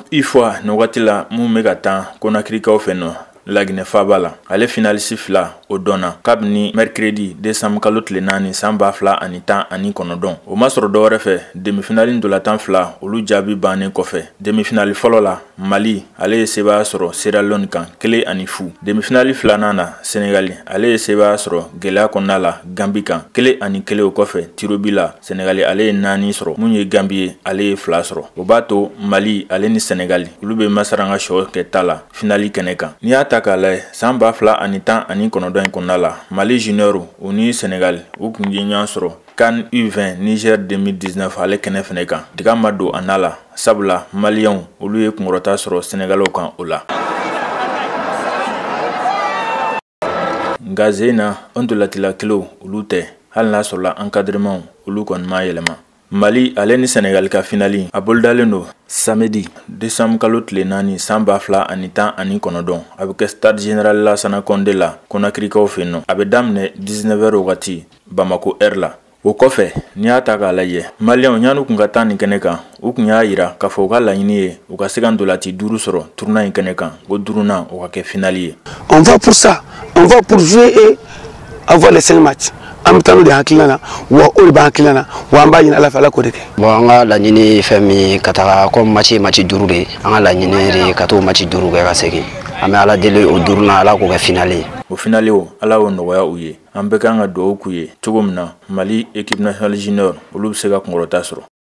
fois no wati la mun bɛ ka tan Konakirikaw fɛ nɔ Laginɛ Faba la ale finaliste fila o dɔnna kabini mercredi décembre kalo tile 4 san 2019 o ma sɔrɔ dɔ wɛrɛ fɛ demi-finale ndolantan fila olu jaabi bannen kɔfɛ demi-finale fɔlɔ la Mali ale ye sebaya sɔrɔ Sierra Leone kan 1-0 demi-finale filanan na Senegal ale ye sebaya sɔrɔ gɛlɛya kɔnɔna la Gambie kan 1-1 o kɔfɛ tirobi la Senegal ale ye 4 sɔrɔ mun ye Gambie ye ale ye 2 sɔrɔ o b'a to Mali ale ni Senegal olu bɛ masaranga sɔ kɛ ta la finali kɛnɛ kan n'i y'a ta k'a lajɛ san 2019 in kɔnɔna la Mali junior u ni Senegal u kun ye ɲɔgɔn sɔrɔ CAN U20 Niger 2019 ale kɛnɛ fɛnɛ kan diga ma don a n'a la sabula Maliens olu ye kunkɔrɔta sɔrɔ Senegalaw kan o la nka zena an dolatila kilo olu tɛ hali n'a sɔrɔla encadrement olu kɔni ma yɛlɛma Mali ale ni Senegal ka finali a bolodalen do samedi décembre kalo tile 4 san 2019 a bɛ kɛ stade général Lansana Conté la Konakirikaw fɛ nɔ a bɛ daminɛ 19h wagati Bamako heure la o kɔfɛ n'i y'a ta k'a lajɛ Maliens ɲanu kun ka taa nin kɛnɛ kan u kun y'a yira k'a fɔ u ka laɲini ye u ka se ka ndolati 5 sɔrɔ tournoi in kɛnɛ kan ko 5nan o ka kɛ finali ye. On va pour ça, on va pour jouer et avoir les 5 matchs. Am tanu de hakilana wa ol ba hakilana wa amba yin ala fala ko de bon anga la nyini femi kata ko match duru de anga la nyini re kato match duru ga segi ame ala dele o duru na ala ko ga finale o finale o ala o nɔgɔya u ye an bɛ kan ka dugawu k'u ye cogo min na Mali équipe nationale junior olu bɛ se ka kunkɔrɔta sɔrɔ.